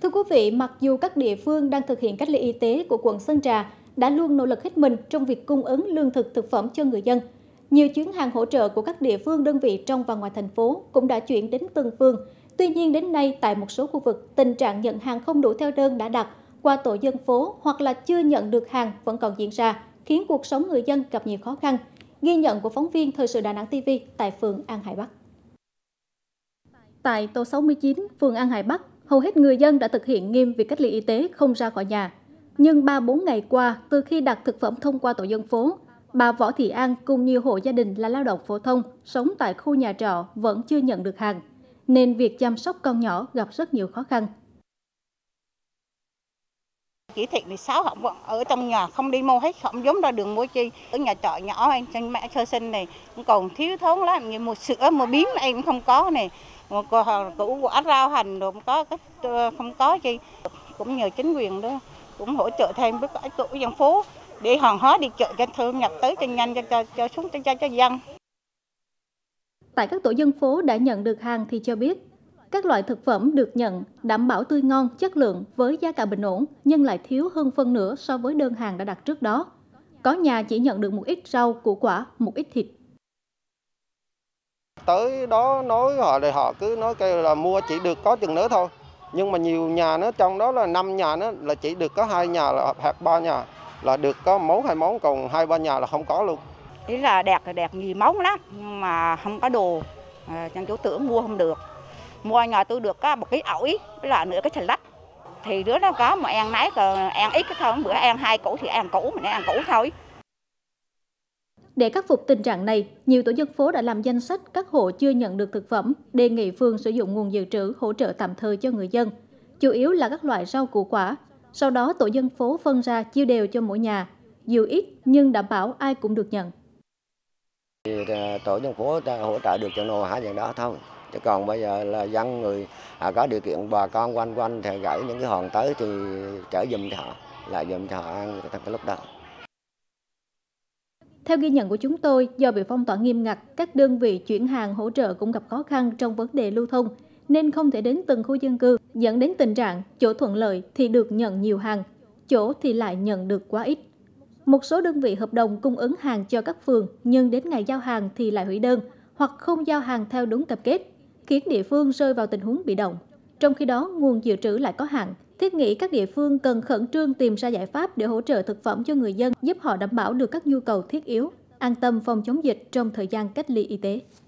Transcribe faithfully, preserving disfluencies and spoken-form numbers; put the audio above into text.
Thưa quý vị, mặc dù các địa phương đang thực hiện cách ly y tế của quận Sơn Trà đã luôn nỗ lực hết mình trong việc cung ứng lương thực thực phẩm cho người dân, nhiều chuyến hàng hỗ trợ của các địa phương đơn vị trong và ngoài thành phố cũng đã chuyển đến từng phường. Tuy nhiên đến nay tại một số khu vực, tình trạng nhận hàng không đủ theo đơn đã đặt qua tổ dân phố hoặc là chưa nhận được hàng vẫn còn diễn ra, khiến cuộc sống người dân gặp nhiều khó khăn. Ghi nhận của phóng viên Thời sự Đà Nẵng ti vi tại phường An Hải Bắc. Tại tổ sáu mươi chín, phường An Hải Bắc, hầu hết người dân đã thực hiện nghiêm việc cách ly y tế không ra khỏi nhà. Nhưng ba bốn ngày qua, từ khi đặt thực phẩm thông qua tổ dân phố, bà Võ Thị An cùng nhiều hộ gia đình là lao động phổ thông sống tại khu nhà trọ vẫn chưa nhận được hàng, nên việc chăm sóc con nhỏ gặp rất nhiều khó khăn. Chỉ thị mười sáu họ ở trong nhà không đi mua hết, không giống ra đường mua chi. Ở nhà trọ nhỏ anh trên mẹ sơ sinh này cũng còn thiếu thốn lắm, như mua sữa, mua bím em cũng không có này, một củ quả rau hành rồi không có, không có chi. Cũng nhờ chính quyền đó cũng hỗ trợ thêm với cả tổ dân phố để hàng hóa đi chợ cho thơm nhập tới cho nhanh cho cho cho xuống cho cho dân. Tại các tổ dân phố đã nhận được hàng thì cho biết các loại thực phẩm được nhận đảm bảo tươi ngon, chất lượng với giá cả bình ổn nhưng lại thiếu hơn phân nửa so với đơn hàng đã đặt trước đó. Có nhà chỉ nhận được một ít rau, củ quả, một ít thịt. Tới đó nói họ thì họ cứ nói kêu là mua chỉ được có chừng nữa thôi. Nhưng mà nhiều nhà nó trong đó là năm nhà nó là chỉ được có hai nhà là hoặc ba nhà là được có món hai món, còn hai ba nhà là không có luôn. Ý là đẹp là đẹp nhiều món lắm nhưng mà không có đồ, chẳng chỗ tưởng mua không được. Mua nhà tôi được có một cái ổi với là nửa cái xà lách, thì đứa nó có mà ăn nấy còn ăn ít cái thôi, bữa ăn hai củ thì ăn củ, mình ăn củ thôi. Để khắc phục tình trạng này, nhiều tổ dân phố đã làm danh sách các hộ chưa nhận được thực phẩm, đề nghị phường sử dụng nguồn dự trữ hỗ trợ tạm thời cho người dân, chủ yếu là các loại rau củ quả. Sau đó tổ dân phố phân ra chia đều cho mỗi nhà, dù ít nhưng đảm bảo ai cũng được nhận. Thì tổ dân phố hỗ trợ được cho nô hả dạng đó thôi. Chứ còn bây giờ là dân người à, có điều kiện bà con quanh quanh thì gửi những cái hòn tới thì chở giùm cho họ, lại giùm cho họ ăn cái lúc đó. Theo ghi nhận của chúng tôi, do bị phong tỏa nghiêm ngặt, các đơn vị chuyển hàng hỗ trợ cũng gặp khó khăn trong vấn đề lưu thông, nên không thể đến từng khu dân cư, dẫn đến tình trạng chỗ thuận lợi thì được nhận nhiều hàng, chỗ thì lại nhận được quá ít. Một số đơn vị hợp đồng cung ứng hàng cho các phường, nhưng đến ngày giao hàng thì lại hủy đơn, hoặc không giao hàng theo đúng tập kết, khiến địa phương rơi vào tình huống bị động. Trong khi đó, nguồn dự trữ lại có hạn. Thiết nghĩ các địa phương cần khẩn trương tìm ra giải pháp để hỗ trợ thực phẩm cho người dân, giúp họ đảm bảo được các nhu cầu thiết yếu, an tâm phòng chống dịch trong thời gian cách ly y tế.